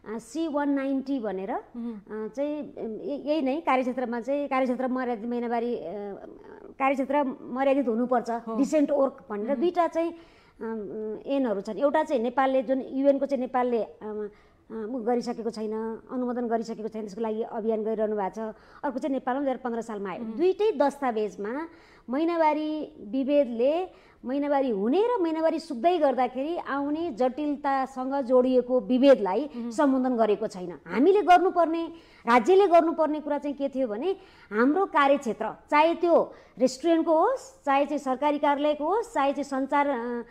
C190 भनेर चाहिँ यही नै कार्यक्षेत्रमा चाहिँ कार्यक्षेत्र मर्यादित महिनावारी कार्यक्षेत्र मर्यादित हुनुपर्छ डिसेन्ट वर्क भनेर दुईटा चाहिँ ऐनहरू छन्। एउटा चाहिँ नेपालले जुन युएनको चाहिँ नेपालले गरिसकेको छैन, अनुमोदन गरिसकेको छैन, त्यसको लागि अभियान गरिरहनु भएको छ। अर्को चाहिँ नेपालमा 2015 सालमा आयो। दुईटै दस्तावेजमा महिनावारी विभेदले महिनावारी हुने र महिनावारी सुक्दै गर्दाखेरि आउने जटिलतासँग जोडिएको विभेदलाई सम्बोधन गरेको छैन। हामीले गर्नुपर्ने, राज्यले गर्नुपर्ने कुरा चाहिँ के थियो भने हाम्रो कार्यक्षेत्र चाहे त्यो रेस्टुरेन्टको होस्, चाहे चाहिँ सरकारी कार्यालयको होस्, चाहे चाहिँ सञ्चार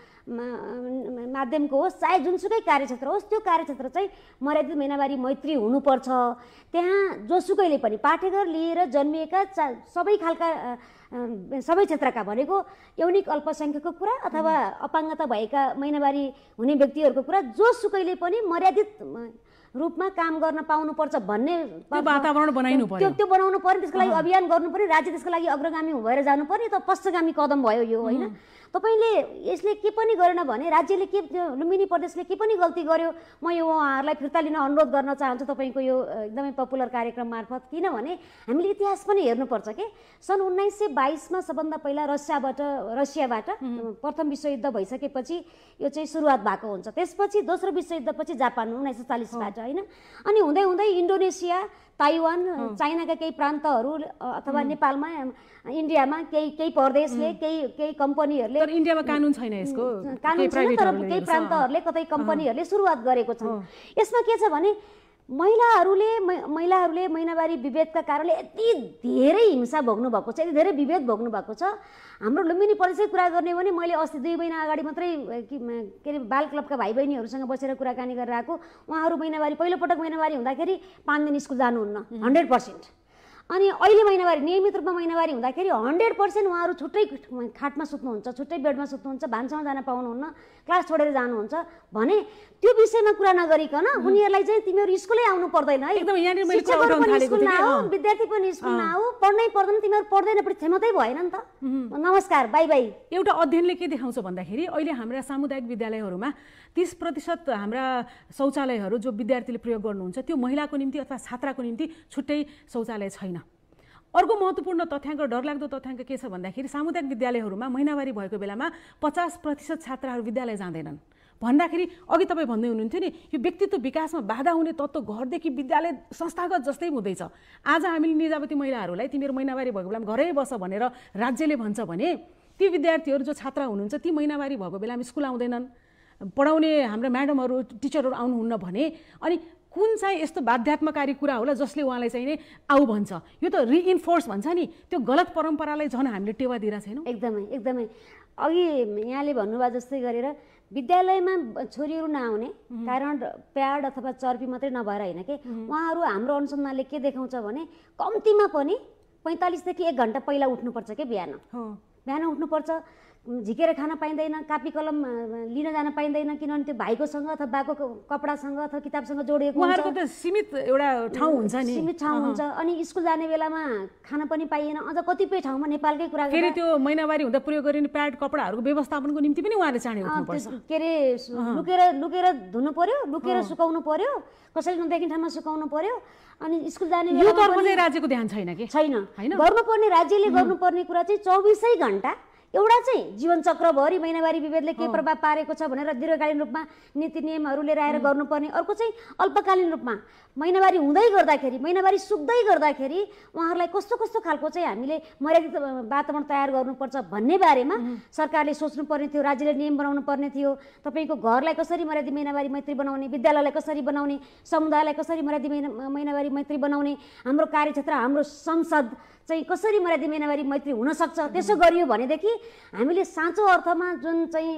माध्यमको होस्, चाहे जुनसुकै कार्यक्षेत्र होस्, त्यो कार्यक्षेत्र चाहिँ मर्यादित महिनावारी मैत्री हुनुपर्छ। त्यहाँ जोसुकैले पनि पाठेघर लिएर जन्मिएका सबै खालका सबै क्षेत्रका भनेको यौनिक अल्पसङ्ख्यकको कुरा अथवा अपाङ्गता भएका महिनावारी हुने व्यक्तिहरूको कुरा जोसुकैले पनि मर्यादित रूपमा काम गर्न पाउनुपर्छ भन्ने वातावरण बनाउनु पर्यो। त्यो बनाउनु पर्यो, त्यसको लागि अभियान गर्नु पर्यो, राज्य त्यसको लागि अग्रगामी भएर जानु पर्यो। त पश्चगामी कदम भयो यो होइन। तपाईँले यसले के पनि गरेन भने राज्यले के लुम्बिनी प्रदेशले के पनि गल्ती गर्यो म यो उहाँहरूलाई फिर्ता लिन अनुरोध गर्न चाहन्छु तपाईँको यो एकदमै पपुलर कार्यक्रम मार्फत। किनभने हामीले इतिहास पनि हेर्नुपर्छ के सन् 1922मा सबभन्दा पहिला रसियाबाट प्रथम विश्वयुद्ध भइसकेपछि यो चाहिँ सुरुवात भएको हुन्छ। त्यसपछि दोस्रो विश्वयुद्धपछि जापान 1940बाट होइन। अनि हुँदै हुँदै इन्डोनेसिया, ताइवान, चाइनाका केही प्रान्तहरू अथवा नेपालमा, इन्डियामा केही प्रदेशले, केही कम्पनीहरूले, तर इन्डियामा कानुन छैन, यसको कानुन छैन, तर केही प्रान्तहरूले कतै कम्पनीहरूले सुरुवात गरेको छ। यसमा के छ भने महिलाहरूले महिनावारी विभेदका कारणले यति धेरै हिंसा भोग्नु भएको छ, यति धेरै विभेद भोग्नु भएको छ। हाम्रो लुम्बिनी प्रदेशकै कुरा गर्ने हो भने मैले अस्ति 2 महिना अगाडि मात्रै के अरे बाल क्लबका भाइ बहिनीहरूसँग बसेर कुराकानी गरेर आएको। उहाँहरू महिनावारी पहिलोपटक महिनावारी हुँदाखेरि 5 दिन स्कुल जानुहुन्न 100%। अनि अहिले महिनावारी नियमित रूपमा महिनावारी हुँदाखेरि 100% उहाँहरू छुट्टै खाटमा सुत्नुहुन्छ, छुट्टै बेडमा सुत्नुहुन्छ, भान्सामा जान पाउनुहुन्न, क्लास छोडेर जानुहुन्छ भने त्यो विषयमा कुरा नगरिकन उनीहरूलाई चाहिँ तिमीहरू स्कुलै आउनु पर्दैन है, शिक्षकहरू पनि स्कुल नआऊ, विद्यार्थी पनि स्कुल नआऊ, पढ्नै पर्दैन, तिमीहरू पढ्दैन पनि क्षमतै भएन नि त, नमस्कार बाई बाई। एउटा अध्ययनले के देखाउँछ भन्दाखेरि अहिले हाम्रा सामुदायिक विद्यालयहरूमा 30% हाम्रा शौचालयहरू जो विद्यार्थीले प्रयोग गर्नुहुन्छ त्यो महिलाको निम्ति अथवा छात्राको निम्ति छुट्टै शौचालय छैन। अर्को महत्त्वपूर्ण तथ्याङ्क, डरलाग्दो तथ्याङ्क के छ भन्दाखेरि सामुदायिक विद्यालयहरूमा महिनावारी भएको बेलामा 50% छात्राहरू विद्यालय जाँदैनन् भन्दाखेरि अघि तपाईँ भन्दै हुनुहुन्थ्यो नि यो व्यक्तित्व विकासमा बाधा हुने तत्त्व घरदेखि विद्यालय संस्थागत जस्तै हुँदैछ। आज हामीले निजावती महिलाहरूलाई तिमीहरू महिनावारी भएको बेलामा घरै बस भनेर राज्यले भन्छ भने ती विद्यार्थीहरू जो छात्रा हुनुहुन्छ ती महिनावारी भएको बेलामा स्कुल आउँदैनन्, पढाउने हाम्रा म्याडमहरू टिचरहरू आउनुहुन्न भने अनि कुन चाहिँ यस्तो बाध्यात्मकारी कुरा होला जसले उहाँलाई चाहिँ आऊ भन्छ। यो त रिइन्फोर्स भन्छ नि, त्यो गलत परम्परालाई झन् हामीले टेवा दिएर छैनौँ। एकदमै अघि यहाँले भन्नुभयो जस्तै गरेर विद्यालयमा छोरीहरू नआउने कारण प्याड अथवा चर्पी मात्रै नभएर होइन के, उहाँहरू हाम्रो अनुसन्धानले के देखाउँछ भने कम्तीमा पनि 45 देखि 1 घन्टा पहिला उठ्नुपर्छ के, बिहान उठ्नुपर्छ। झिकेर खान पाइँदैन, कापी कलम लिन जान पाइँदैन, किनभने त्यो भाइकोसँग अथवा बाको कपडासँग अथवा किताबसँग जोडिएको हुन्छ। उहाँहरूको त सीमित एउटा ठाउँ हुन्छ नि, सीमित ठाउँ हुन्छ। अनि स्कुल जाने बेलामा खान पनि पाइएन। अझ कतिपय ठाउँमा नेपालकै कुरा फेरि त्यो महिनावारी हुँदा प्रयोग गरिने प्याड कपडाहरूको व्यवस्थापनको निम्ति पनि उहाँले चाँडै उठ्नुपर्छ। के अरे लुकेर धुनु पर्यो, लुकेर सुकाउनु पर्यो, कसैले नदेख्ने ठाउँमा सुकाउनु पर्यो। अनि स्कुल जाने यो तर्फ चाहिँ राज्यको ध्यान छैन कि छैन। गर्नुपर्ने राज्यले गर्नुपर्ने कुरा चाहिँ 24 घण्टा एउटा चाहिँ जीवन चक्रभरि महिनावारी विभेदले के प्रभाव पारेको छ भनेर दीर्घकालीन रूपमा नीति नियमहरू लिएर आएर गर्नुपर्ने। अर्को चाहिँ अल्पकालीन रूपमा महिनावारी हुँदै गर्दाखेरि, महिनावारी सुक्दै गर्दाखेरि उहाँहरूलाई कस्तो कस्तो खालको चाहिँ हामीले मर्यादित वातावरण तयार गर्नुपर्छ भन्ने बारेमा सरकारले सोच्नुपर्ने थियो, राज्यले नियम बनाउनु पर्ने थियो। तपाईँको घरलाई कसरी मर्यादित महिनावारी मैत्री बनाउने, विद्यालयलाई कसरी बनाउने, समुदायलाई कसरी मर्यादित महिनावारी मैत्री बनाउने, हाम्रो कार्यक्षेत्र हाम्रो संसद चाहिँ कसरी मर्यादित महिनावारी मैत्री हुनसक्छ, त्यसो गरियो भनेदेखि हामीले साँचो अर्थमा जुन चाहिँ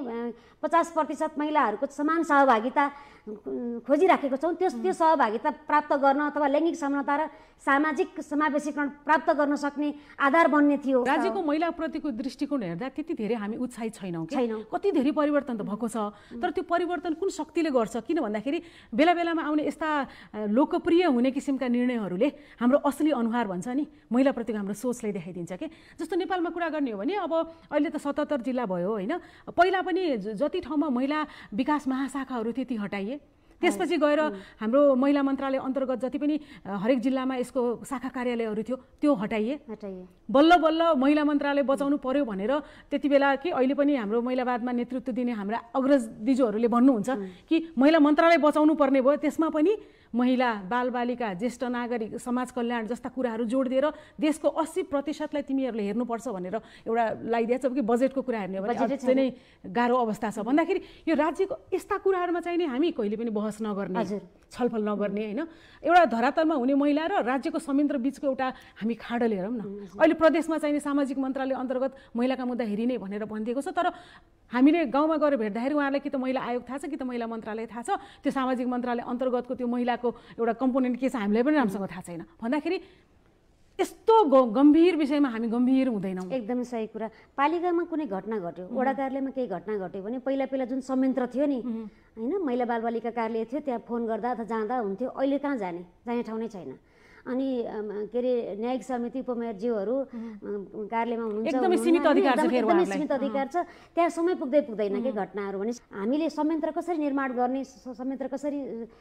50% महिलाहरूको समान सहभागिता खोजिराखेको छौँ त्यो सहभागिता प्राप्त गर्न अथवा लैङ्गिक समानता र सामाजिक समावेशीकरण प्राप्त गर्न सक्ने आधार बन्ने थियो। राज्यको महिलाप्रतिको दृष्टिकोण हेर्दा त्यति धेरै हामी उत्साहित छैनौँ कि कति धेरै परिवर्तन त भएको छ, तर त्यो परिवर्तन कुन शक्तिले गर्छ? किन भन्दाखेरि बेला बेलामा आउने यस्ता लोकप्रिय हुने किसिमका निर्णयहरूले हाम्रो असली अनुहार भन्छ नि, महिलाप्रतिको हाम्रो सोचलाई देखाइदिन्छ कि। जस्तो नेपालमा कुरा गर्ने हो भने अब अहिले त 77 जिल्ला भयो होइन, पहिला पनि जति ठाउँमा महिला विकास महाशाखाहरू थियो ती हटाइए। त्यसपछि गएर हाम्रो महिला मन्त्रालय अन्तर्गत जति पनि हरेक जिल्लामा यसको शाखा कार्यालयहरू थियो त्यो हटाइए। बल्ल बल्ल महिला मन्त्रालय बचाउनु पर्यो भनेर त्यति बेला कि अहिले पनि हाम्रो महिलावादमा नेतृत्व दिने हाम्रा अग्रज दिजुहरूले भन्नुहुन्छ कि महिला मन्त्रालय बचाउनु पर्ने भयो। त्यसमा पनि महिला, बालबालिका, ज्येष्ठ नागरिक, समाज कल्याण जस्ता कुराहरू जोड दिएर देशको 80% तिमीहरूले हेर्नुपर्छ भनेर एउटा लगाइदिएछ। कि बजेटको कुरा हेर्ने हो भने अझै नै गाह्रो अवस्था छ भन्दाखेरि यो राज्यको यस्ता कुराहरूमा चाहिँ नि हामी कहिले पनि बहस नगर्ने, छलफल नगर्ने होइन, एउटा धरातलमा हुने महिला र राज्यको संयन्त्र बिचको एउटा हामी खाडल हेरौँ न। अहिले प्रदेशमा चाहिँ सामाजिक मन्त्रालय अन्तर्गत महिलाका मुद्दा हेरिने भनेर भनिदिएको छ, तर हामीले गाउँमा गएर भेट्दाखेरि उहाँलाई कि त महिला आयोग थाहा छ कि त महिला मन्त्रालय थाहा छ, त्यो सामाजिक मन्त्रालय अन्तर्गतको त्यो महिलाको एउटा कम्पोनेन्ट के छ हामीलाई पनि राम्रोसँग थाहा छैन भन्दाखेरि यस्तो गम्भीर विषयमा हामी गम्भीर हुँदैनौँ। एकदमै सही कुरा। पालिकामा कुनै घटना घट्यो, वडा कार्यालयमा केही घटना घट्यो भने पहिला जुन संयन्त्र थियो नि होइन, महिला बालबालिका कार्यालय थियो, त्यहाँ फोन गर्दा अथवा जाँदा हुन्थ्यो। अहिले कहाँ जाने ठाउँ नै छैन। अनि के अरे न्यायिक समिति उपमेयरज्यूहरू कार्यालयमा हुनुहुन्छ, एकदमै सीमित अधिकार छ, त्यहाँ समय पुग्दैन के घटनाहरू भने हामीले संयन्त्र कसरी निर्माण गर्ने, संयन्त्र कसरी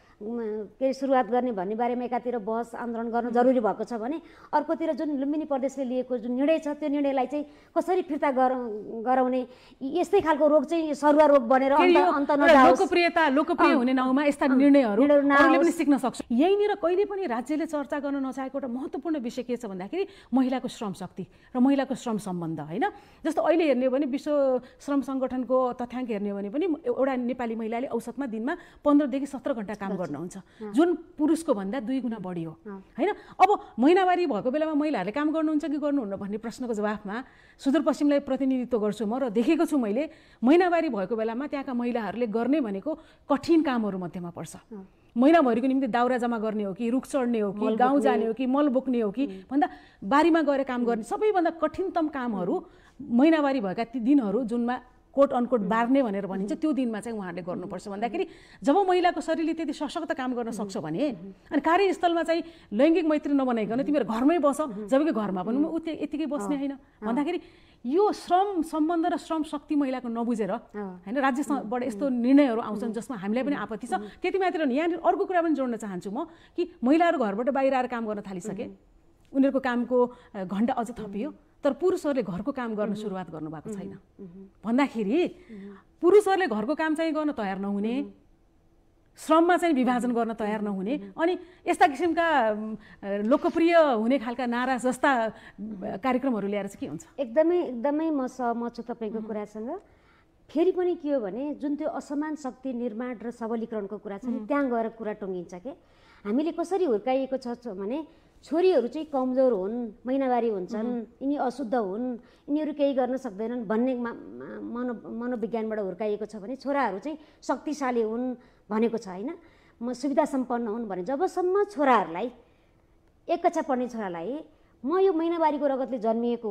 के सुरुवात गर्ने भन्ने बारेमा एकातिर बहस आन्दोलन गर्न जरुरी भएको छ भने अर्कोतिर जुन लुम्बिनी प्रदेशले लिएको जुन निर्णय छ त्यो निर्णयलाई चाहिँ कसरी फिर्ता गराउने, यस्तै खालको रोग चाहिँ सरुवा रोग बनेर अन्त नजाओस्। लोकप्रिय हुने नाउँमा यस्ता निर्णयहरू अरूले पनि सिक्न सक्छ। यहीँनिर कहिले पनि राज्यले चर्चा गर्न नचाहेको एउटा महत्त्वपूर्ण विषय के छ भन्दाखेरि महिलाको श्रम शक्ति र महिलाको श्रम सम्बन्ध होइन। जस्तो अहिले हेर्ने हो भने विश्व श्रम सङ्गठनको तथ्याङ्क हेर्ने हो भने पनि एउटा नेपाली महिलाले औसतमा दिनमा 15 देखि 17 घण्टा काम गर्नुहुन्छ, जुन पुरुषको भन्दा 2 गुणा बढी हो होइन। अब महिनावारी भएको बेलामा महिलाहरूले काम गर्नुहुन्छ कि गर्नुहुन्न भन्ने प्रश्नको जवाफमा सुदूरपश्चिमलाई प्रतिनिधित्व गर्छु म र देखेको छु मैले, महिनावारी भएको बेलामा त्यहाँका महिलाहरूले गर्ने भनेको कठिन कामहरू मध्येमा पर्छ। महिनाभरिको निम्ति दाउरा जम्मा गर्ने हो कि, रुख चढ्ने हो कि, गाउँ जाने हो कि, मल बोक्ने हो कि भन्दा बारीमा गएर काम गर्ने सबैभन्दा कठिनतम कामहरू महिनावारी भएका ती दिनहरू जुनमा कोट अनकोट बार्ने भनेर भनिन्छ त्यो दिनमा चाहिँ उहाँहरूले गर्नुपर्छ भन्दाखेरि जब महिलाको शरीरले त्यति सशक्त काम गर्न सक्छ भने अनि कार्यस्थलमा चाहिँ लैङ्गिक मैत्री नबनाइकन तिमीहरू घरमै बस, जबकि घरमा पनि यतिकै बस्ने होइन भन्दाखेरि यो श्रम सम्बन्ध र श्रम शक्ति महिलाको नबुझेर होइन राज्यबाट यस्तो निर्णयहरू आउँछन् जसमा हामीलाई पनि आपत्ति छ। त्यति मात्र नि यहाँनिर अर्को कुरा पनि जोड्न चाहन्छु म कि महिलाहरू घरबाट बाहिर आएर काम गर्न थालिसके, उनीहरूको कामको घण्टा अझ थपियो, तर पुरुषहरूले घरको काम गर्न सुरुवात गर्नुभएको छैन भन्दाखेरि पुरुषहरूले घरको काम चाहिँ गर्न तयार नहुने, श्रममा चाहिँ विभाजन गर्न तयार नहुने अनि यस्ता किसिमका लोकप्रिय हुने खालका नारा जस्ता कार्यक्रमहरू ल्याएर चाहिँ के हुन्छ? एकदमै म सहमत छु तपाईँको कुरासँग। फेरि पनि के हो भने जुन त्यो असमान शक्ति निर्माण र सबलीकरणको कुरा छ नि त्यहाँ गएर कुरा टुङ्गिन्छ के हामीले कसरी हुर्काइएको छ भने छोरीहरू चाहिँ कमजोर हुन्, महिनावारी हुन्छन्, यिनी अशुद्ध हुन्, यिनीहरू केही गर्न सक्दैनन् भन्ने मनोविज्ञानबाट हुर्काइएको छ भने छोराहरू चाहिँ शक्तिशाली हुन् भनेको छ होइन, म सुविधा सम्पन्न हुन् भने जबसम्म छोराहरूलाई एक कक्षा पढ्ने छोरालाई म यो महिनावारीको रगतले जन्मिएको हो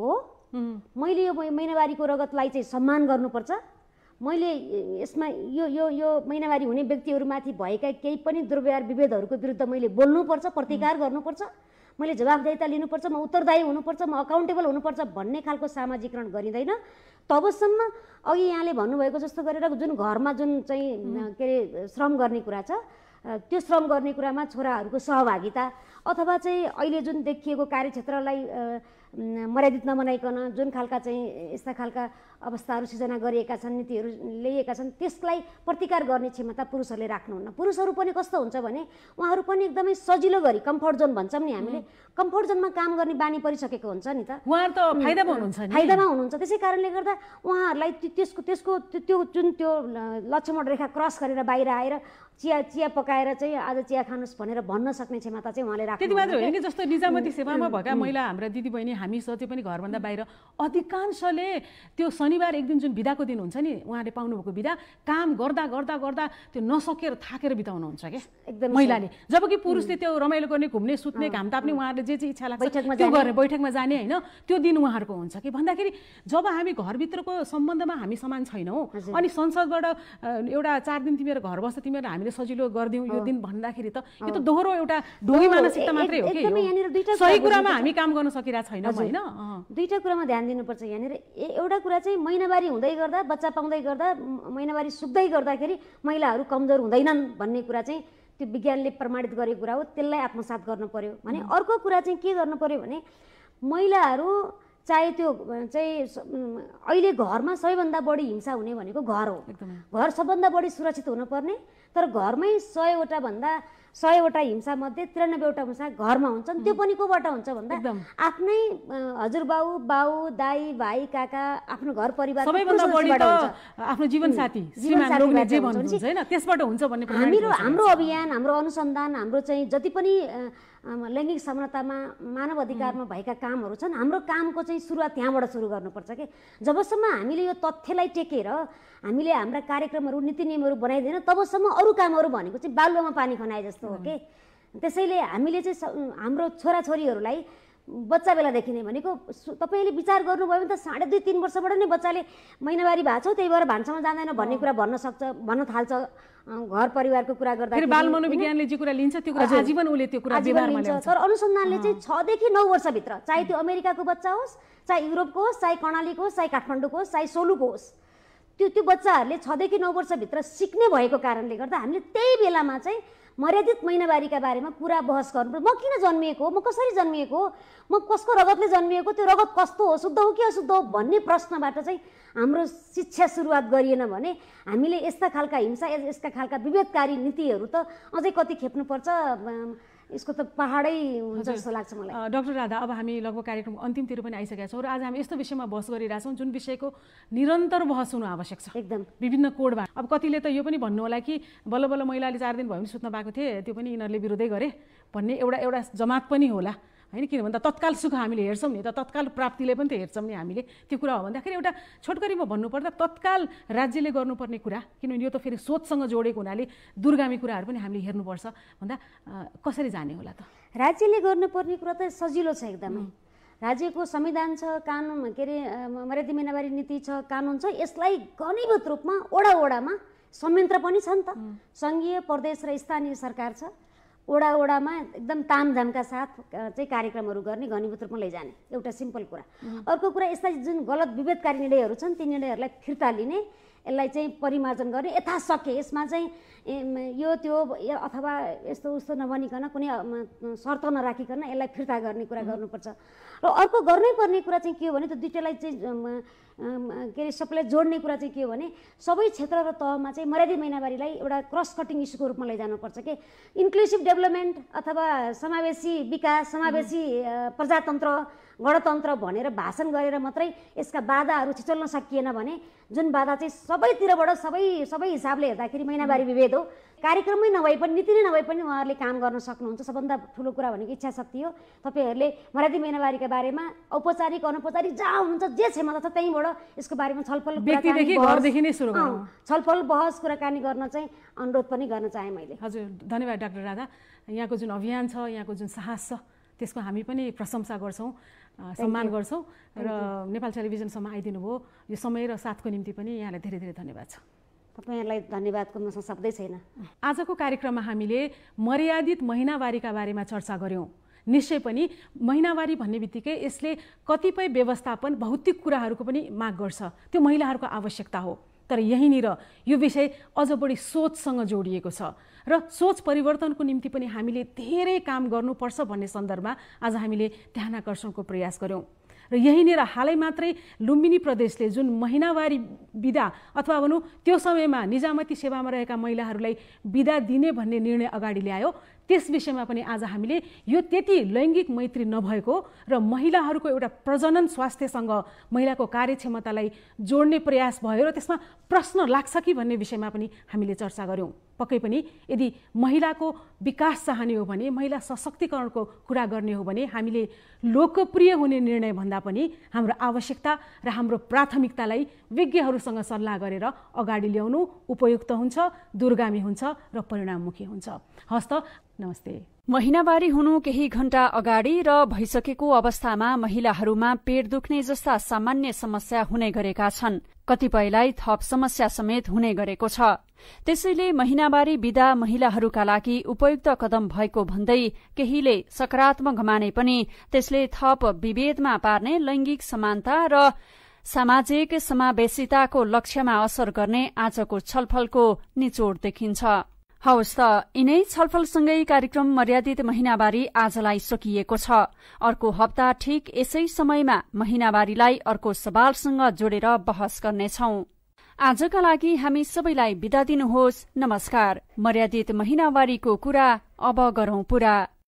मैले यो महिनावारीको रगतलाई चाहिँ सम्मान गर्नुपर्छ। मैले यसमा यो यो यो महिनावारी हुने व्यक्तिहरूमाथि भएका केही पनि दुर्व्यवहार विभेदहरूको विरुद्ध मैले बोल्नुपर्छ, प्रतिकार गर्नुपर्छ, मैले जवाबदेहिता लिनुपर्छ, म उत्तरदायी हुनुपर्छ, म अकाउन्टेबल हुनुपर्छ भन्ने खालको सामाजिकरण गरिँदैन तबसम्म अघि यहाँले भन्नुभएको जस्तो गरेर जुन घरमा जुन चाहिँ के अरे श्रम गर्ने कुरा छ त्यो श्रम गर्ने कुरामा छोराहरूको सहभागिता अथवा चाहिँ अहिले जुन देखिएको कार्यक्षेत्रलाई मर्यादित नबनाइकन जुन खालका चाहिँ यस्ता खालका अवस्थाहरू सिर्जना गरिएका छन्, नीतिहरू ल्याइएका छन्, त्यसलाई प्रतिकार गर्ने क्षमता पुरुषहरूले राख्नुहुन्न। पुरुषहरू पनि कस्तो हुन्छ भने उहाँहरू पनि एकदमै सजिलो गरी कम्फर्ट जोन भन्छौँ नि हामीले, कम्फर्ट जोनमा काम गर्ने बानी परिसकेको हुन्छ नि त, उहाँहरू त फाइदामा हुनुहुन्छ। त्यसै कारणले गर्दा उहाँहरूलाई त्यसको त्यो जुन त्यो लक्ष्मण रेखा क्रस गरेर बाहिर आएर चिया पकाएर चाहिँ आज चिया खानुहोस् भनेर भन्न सक्ने क्षमता चाहिँ उहाँले राख्नु। त्यति मात्र होइन कि जस्तो निजामती सेवामा भएका महिला हाम्रा दिदीबहिनी हामी सधैँ पनि घरभन्दा बाहिर अधिकांशले त्यो शनिबार एक दिन जुन बिदाको दिन हुन्छ नि उहाँले पाउनुभएको बिदा काम गर्दा गर्दा गर्दा त्यो नसकेर थाकेर बिताउनुहुन्छ क्या एकदम महिलाले, जबकि पुरुषले त्यो रमाइलो गर्ने घुम्ने सुत्ने घाम ताप्ने उहाँहरूले जे इच्छा लाग्छ त्यो गर्ने बैठकमा जाने होइन त्यो दिन उहाँहरूको हुन्छ कि भन्दाखेरि जब हामी घरभित्रको सम्बन्धमा हामी समान छैनौँ अनि संसदबाट एउटा 4 दिन तिमीहरू घर बस्छ तिमीहरू हामीले सजिलो गरिदिउँ यो दिन भन्दाखेरि त यो त दोहोरो एउटा ढोगी मानसिकता मात्रै हो कि सही कुरामा हामी काम गर्न सकिरहेको छैनौँ होइन। दुईटा कुरामा ध्यान दिनुपर्छ यहाँनिर। एउटा कुरा चाहिँ महिनावारी हुँदै गर्दा बच्चा पाउँदै गर्दा महिनावारी सुक्दै गर्दाखेरि महिलाहरू कमजोर हुँदैनन् भन्ने कुरा चाहिँ त्यो विज्ञानले प्रमाणित गरेको कुरा हो, त्यसलाई आत्मसात गर्नु पर्यो भने। अर्को कुरा चाहिँ के गर्नु पर्यो भने महिलाहरू चाहे त्यो चाहिँ अहिले घरमा सबैभन्दा बढी हिंसा हुने भनेको घर हो, घर सबभन्दा बढी सुरक्षित हुनुपर्ने, तर घरमै 100वटा हिंसा मध्ये 93वटा हिंसा घरमा हुन्छन्। त्यो पनि कोबाट हुन्छ भन्दा आफ्नै हजुरबाउ बाउ दाई भाइ काका आफ्नो घर परिवार सबैभन्दा बढी त आफ्नो जीवनसाथी श्रीमान लोग्ने जे भन्नुहुन्छ हैन त्यसबाट हुन्छ भन्ने हाम्रो अभियान हाम्रो अनुसन्धान हाम्रो चाहिँ जति पनि लैङ्गिक समानतामा मानव अधिकारमा भएका कामहरू छन् हाम्रो कामको चाहिँ सुरुवात त्यहाँबाट सुरु गर्नुपर्छ के। जबसम्म हामीले यो तथ्यलाई टेकेर हामीले हाम्रा कार्यक्रमहरू नीति नियमहरू बनाइदिएन तबसम्म अरू कामहरू भनेको चाहिँ बालुवामा पानी खनाए जस्तो हो के। त्यसैले हामीले चाहिँ हाम्रो छोराछोरीहरूलाई बच्चा बेलादेखि नै भनेको तपाईँले विचार गर्नुभयो भने त 2.5-3 वर्षबाट नै बच्चाले महिनावारी भएको छ त्यही भएर भान्सामा जाँदैन भन्ने कुरा भन्न थाल्छ। घर परिवारको कुरा गर्दा बाल मनोविज्ञानले जे कुरा लिन्छ त्यो कुरा आजीवन उले त्यो कुरा व्यवहारमा ल्याउँछ। तर अनुसन्धानले चाहिँ 6 देखि 9 वर्षभित्र चाहे त्यो अमेरिकाको बच्चा होस् चाहे युरोपको होस् चाहे कर्णालीको होस् चाहे काठमाडौँको होस् चाहे सोलुको होस् त्यो बच्चाहरूले 6 देखि 9 वर्षभित्र सिक्ने भएको कारणले गर्दा हामीले त्यही बेलामा चाहिँ मर्यादित महिनावारीका बारेमा पुरा बहस गर्नुपर्छ। म किन जन्मिएको हो, म कसरी जन्मिएको हो, म कसको रगतले जन्मिएको, त्यो रगत कस्तो हो, शुद्ध हो कि अशुद्ध हो भन्ने प्रश्नबाट चाहिँ हाम्रो शिक्षा सुरुवात गरिएन भने हामीले यस्ता खालका हिंसा यस्ता खालका विभेदकारी नीतिहरू त अझै कति खेप्नुपर्छ, यसको त पहाडै हुन्छ जस्तो लाग्छ मलाई। डाक्टर राधा अब हामी लगभग कार्यक्रमको अन्तिमतिर पनि आइसकेका छौँ र आज हामी यस्तो विषयमा बहस गरिरहेछौँ जुन विषयको निरन्तर बहस हुनु आवश्यक छ एकदम विभिन्न कोडमा। अब कतिले त यो पनि भन्नु होला कि बल्ल बल्ल महिलाले 4 दिन भयो भने सुत्न पाएको थिए त्यो पनि यिनीहरूले विरोधै गरे भन्ने एउटा जमात पनि होला होइन। किन भन्दा तत्काल सुख हामीले हेर्छौँ नि त तत्काल प्राप्तिले पनि त हेर्छौँ नि हामीले त्यो कुरा हो भन्दाखेरि एउटा छोटकरीमा भन्नुपर्दा तत्काल राज्यले गर्नुपर्ने कुरा किनभने यो त फेरि सोचसँग जोडेको हुनाले दूरगामी कुराहरू पनि हामीले हेर्नुपर्छ भन्दा कसरी जाने होला त? राज्यले गर्नुपर्ने कुरा त सजिलो छ एकदमै। राज्यको संविधान छ, कानुन के अरे मर्यादित महिनावारी नीति छ, कानुन छ, यसलाई घनीभूत रूपमा वडा वडामा संयन्त्र पनि छ नि त। सङ्घीय प्रदेश र स्थानीय सरकार छ, वडा वडामा एकदम तामझामका साथ चाहिँ कार्यक्रमहरू गर्ने घनीभूत रूपमा लैजाने एउटा सिम्पल कुरा। अर्को कुरा यस्ता जुन गलत विभेदकारी निर्णयहरू छन् ती निर्णयहरूलाई फिर्ता लिने, यसलाई चाहिँ परिमार्जन गर्ने यथाशक्य यसमा चाहिँ यो त्यो अथवा यस्तो उस्तो नभनिकन कुनै शर्त नराखिकन यसलाई फिर्ता गर्ने कुरा गर्नुपर्छ। र अर्को गर्नै पर्ने कुरा चाहिँ के हो भने त्यो दुईटालाई चाहिँ के अरे सबैलाई जोड्ने कुरा चाहिँ के हो भने सबै क्षेत्र र तहमा चाहिँ मर्यादित महिनावारीलाई एउटा क्रस कटिङ इस्युको रूपमा लैजानुपर्छ कि इन्क्लुसिभ डेभलपमेन्ट अथवा समावेशी विकास समावेशी प्रजातन्त्र गणतन्त्र भनेर भाषण गरेर मात्रै यसका बाधाहरू छिचल्न सकिएन भने जुन बाधा चाहिँ सबैतिरबाट सबै हिसाबले हेर्दाखेरि महिनावारी विभेद हो। कार्यक्रममै नभए पनि नीति नै नभए पनि उहाँहरूले काम गर्न सक्नुहुन्छ। सबभन्दा ठुलो कुरा भनेको इच्छा शक्ति हो। तपाईँहरूले मर्यादित महिनावारीका बारेमा औपचारिक अनौपचारिक जहाँ हुनुहुन्छ जे क्षमता छ त्यहीँबाट यसको बारेमा छलफल बहस कुराकानी गर्न चाहिँ अनुरोध पनि गर्न चाहेँ मैले। हजुर धन्यवाद डाक्टर राधा। यहाँको जुन अभियान छ यहाँको जुन साहस छ त्यसको हामी पनि प्रशंसा गर्छौँ सम्मान गर्छौँ र नेपाल टेलिभिजनसम्म आइदिनु भयो। यो समय र साथको निम्ति पनि यहाँलाई धेरै धेरै धन्यवाद छ। तपाईँहरूलाई धन्यवादको मसँग शब्दै छैन। आजको कार्यक्रममा हामीले मर्यादित महिनावारीका बारेमा चर्चा गऱ्यौँ। निश्चय पनि महिनावारी भन्ने बित्तिकै यसले कतिपय व्यवस्थापन भौतिक कुराहरूको पनि माग गर्छ, त्यो महिलाहरूको आवश्यकता हो। तर यहीँनिर यो विषय अझ बढी सोचसँग जोडिएको छ र सोच परिवर्तनको निम्ति पनि हामीले धेरै काम गर्नुपर्छ भन्ने सन्दर्भमा आज हामीले ध्यानाकर्षणको प्रयास गऱ्यौँ। र यहीँनिर हालै मात्रै लुम्बिनी प्रदेशले जुन महिनावारी बिदा अथवा भनौँ त्यो समयमा निजामती सेवामा रहेका महिलाहरूलाई बिदा दिने भन्ने निर्णय अगाडि ल्यायो, त्यस विषयमा पनि आज हामीले यो त्यति लैङ्गिक मैत्री नभएको र महिलाहरूको एउटा प्रजनन स्वास्थ्यसँग महिलाको कार्यक्षमतालाई जोड्ने प्रयास भयो र त्यसमा प्रश्न लाग्छ कि भन्ने विषयमा पनि हामीले चर्चा गऱ्यौँ। पक्कै पनि यदि महिलाको विकास चाहने हो भने, महिला सशक्तिकरणको कुरा गर्ने हो भने हामीले लोकप्रिय हुने निर्णय भन्दा पनि हाम्रो आवश्यकता र हाम्रो प्राथमिकतालाई विज्ञहरूसँग सल्लाह गरेर अगाडि ल्याउनु उपयुक्त हुन्छ, दूरगामी हुन्छ र परिणाममुखी हुन्छ। हस् त, नमस्ते। महिनावारी हुनु केही घण्टा अगाडि र भइसकेको अवस्थामा महिलाहरूमा पेट दुख्ने जस्ता सामान्य समस्या हुने गरेका छन्। कतिपयलाई थप समस्या समेत हुने गरेको छ। त्यसैले महिनावारी बिदा महिलाहरूका लागि उपयुक्त कदम भएको भन्दै केहीले सकारात्मक माने पनि त्यसले थप विभेदमा पार्ने लैङ्गिक समानता र सामाजिक समावेशिताको लक्ष्यमा असर गर्ने आजको छलफलको निचोड देखिन्छ। हवस् त, यिनै छलफलसँगै कार्यक्रम मर्यादित महिनावारी आजलाई सकिएको छ। अर्को हप्ता ठिक यसै समयमा महिनावारीलाई अर्को सवालसँग जोडेर बहस गर्नेछौं। आजका लागि हामी सबैलाई बिदा दिनुहोस्। नमस्कार। मर्यादित महिनावारीको कुरा अब गरौं पूरा।